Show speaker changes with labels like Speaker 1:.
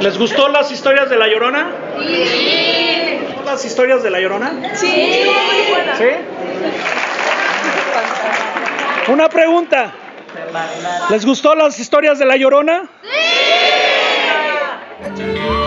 Speaker 1: ¿Les gustó las historias de La Llorona?
Speaker 2: Sí.
Speaker 1: ¿Las historias de La Llorona?
Speaker 2: Sí. Muy buena.
Speaker 1: ¿Sí? Una pregunta. ¿Les gustó las historias de La Llorona?
Speaker 2: Sí.